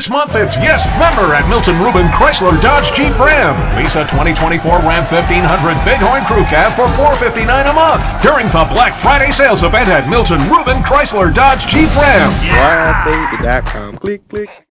This month, it's Yes Member at Milton, Ruben, Chrysler, Dodge, Jeep, Ram. Lease a 2024 Ram 1500 Bighorn Crew Cab for $459 a month during the Black Friday sales event at Milton, Ruben, Chrysler, Dodge, Jeep, Ram. WildBaby.com. Click, click.